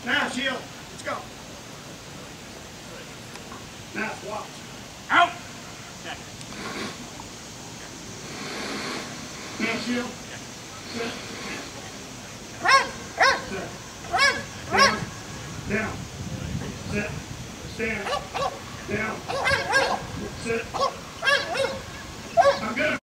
Now, shield. Let's go. Now, swap. Out. Now, shield. Sit. Sit. Down. Sit. Stand. Down. Sit. I'm good.